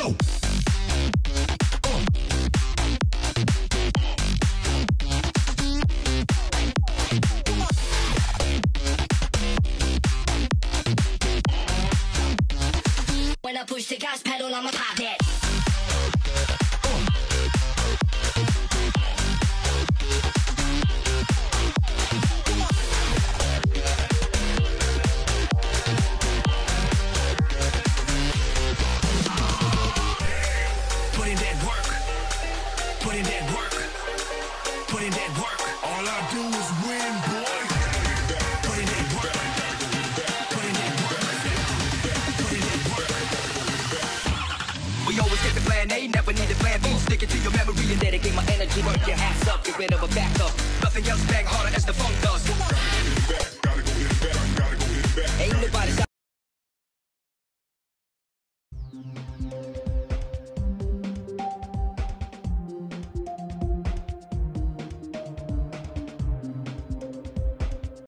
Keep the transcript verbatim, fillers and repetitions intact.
go. When I push the gas pedal, I'ma pop it. Put in that work. Put in that work. Put in that work. All I do is win, boy. Put in that work. Put in that work. Put in that work. We always get the plan A, never need a plan B. Stick it to your memory and dedicate my energy. Work your ass up, get rid of a backup. Nothing else bang harder as the funk